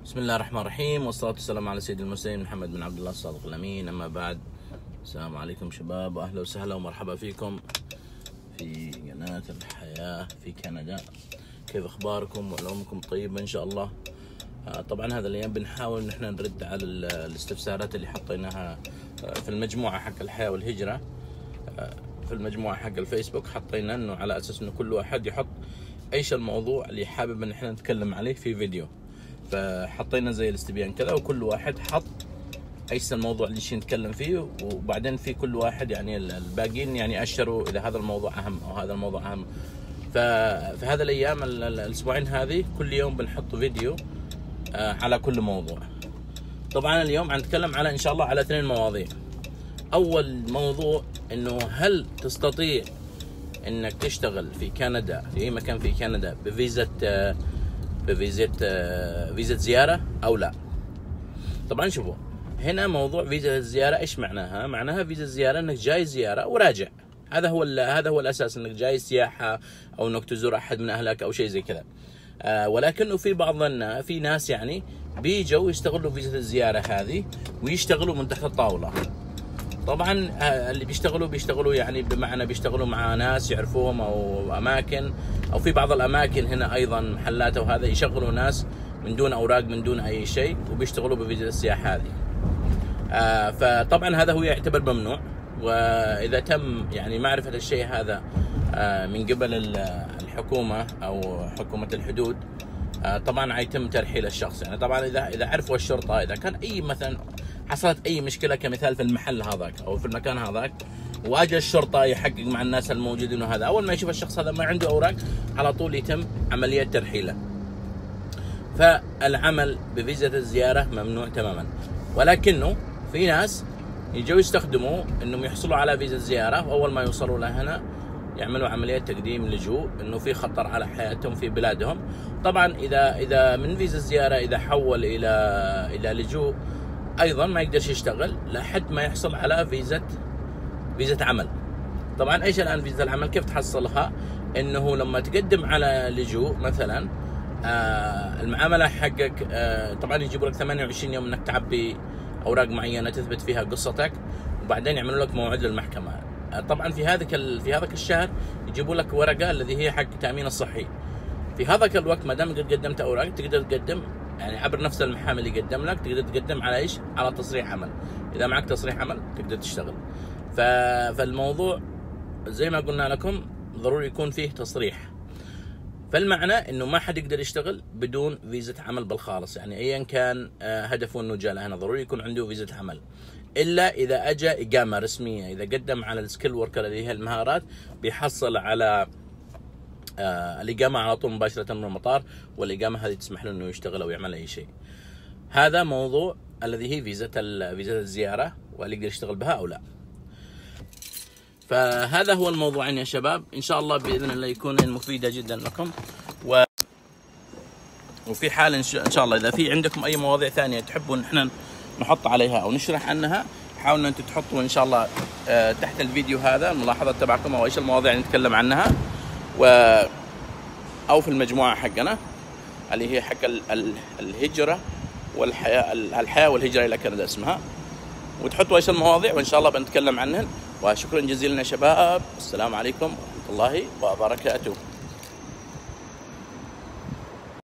بسم الله الرحمن الرحيم، والصلاة والسلام على سيد المرسلين محمد بن عبد الله الصادق الأمين. أما بعد، السلام عليكم شباب، وأهلا وسهلا ومرحبا فيكم في قناة الحياة في كندا. كيف أخباركم وعلومكم طيبة إن شاء الله؟ طبعا هذا الأيام بنحاول إن احنا نرد على الاستفسارات اللي حطيناها في المجموعة حق الحياة والهجرة. في المجموعة حق الفيسبوك حطينا إنه على أساس إنه كل واحد يحط إيش الموضوع اللي حابب إن احنا نتكلم عليه في فيديو. فحطينا زي الاستبيان كذا، وكل واحد حط ايش الموضوع اللي نتكلم فيه، وبعدين في كل واحد يعني الباقيين يعني اشروا اذا هذا الموضوع اهم او هذا الموضوع اهم. ففي هذا الايام الاسبوعين هذه كل يوم بنحط فيديو على كل موضوع. طبعا اليوم حنتكلم على ان شاء الله على 2 مواضيع. اول موضوع انه هل تستطيع انك تشتغل في كندا في اي مكان في كندا بفيزا زيارة أو لا. طبعا شوفوا هنا موضوع فيزا الزيارة إيش معناها؟ معناها فيزا الزيارة إنك جاي زيارة وراجع. هذا هو الأساس، إنك جاي سياحة أو إنك تزور أحد من أهلك أو شيء زي كذا. ولكنه في في ناس يعني بيجوا يستغلوا فيزا الزيارة هذه ويشتغلوا من تحت الطاولة. طبعا اللي بيشتغلوا يعني بمعنى بيشتغلوا مع ناس يعرفوهم او اماكن، او في بعض الاماكن هنا ايضا محلات وهذا يشغلوا ناس من دون اوراق من دون اي شيء وبيشتغلوا بفيزا السياحه هذه. فطبعا هذا هو يعتبر ممنوع، واذا تم يعني معرفه الشيء هذا من قبل الحكومه او حكومه الحدود، طبعا يتم ترحيل الشخص. يعني طبعا اذا عرفوا الشرطه، اذا كان اي مثلا حصلت اي مشكله كمثال في المحل هذاك او في المكان هذاك، واجى الشرطه يحقق مع الناس الموجودين، وهذا اول ما يشوف الشخص هذا ما عنده اوراق على طول يتم عمليه ترحيله. فالعمل بفيزا الزياره ممنوع تماما، ولكنه في ناس يجوا يستخدموا انهم يحصلوا على فيزا الزياره، واول ما يوصلوا لهنا يعملوا عمليه تقديم لجوء انه في خطر على حياتهم في بلادهم. طبعا اذا من فيزا الزياره اذا حول الى لجوء ايضا ما يقدرش يشتغل لحد ما يحصل على فيزا عمل. طبعا ايش الان فيزا العمل كيف تحصلها؟ انه لما تقدم على لجوء مثلا المعامله حقك طبعا يجيبوا لك 28 يوم انك تعبي اوراق معينه تثبت فيها قصتك، وبعدين يعملوا لك موعد للمحكمه. طبعا في هذاك الشهر يجيبوا لك ورقه الذي هي حق التامين الصحي. في هذاك الوقت ما دام قدمت اوراق تقدر تقدم يعني عبر نفس المحامي اللي يقدم لك، تقدر تقدم على ايش؟ على تصريح عمل. اذا معك تصريح عمل تقدر تشتغل. فالموضوع زي ما قلنا لكم ضروري يكون فيه تصريح. فالمعنى انه ما حد يقدر يشتغل بدون فيزا عمل بالخالص، يعني ايا كان هدفه انه جاء لهنا ضروري يكون عنده فيزا عمل، الا اذا اجى اقامه رسميه. اذا قدم على السكيل وركر اللي هي المهارات بيحصل على الإقامة على طول مباشرة من المطار، والإقامة هذه تسمح له إنه يشتغل أو يعمل أي شيء. هذا موضوع الذي هي فيزا الزيارة، واللي يقدر يشتغل بها أو لا. فهذا هو الموضوعين يا شباب، إن شاء الله بإذن الله يكون مفيدة جدا لكم. وفي حال إن شاء الله إذا في عندكم أي مواضيع ثانية تحبوا إن إحنا نحط عليها أو نشرح عنها، حاولوا أنتم تحطوا إن شاء الله تحت الفيديو هذا الملاحظات تبعكم أو إيش المواضيع اللي نتكلم عنها، أو في المجموعة حقنا اللي هي حق الهجرة والحياة، الحياة والهجرة إلى كندا اسمها، وتحطوا إيش المواضيع وإن شاء الله بنتكلم عنهن. وشكرا جزيلا يا شباب، السلام عليكم ورحمة الله وبركاته.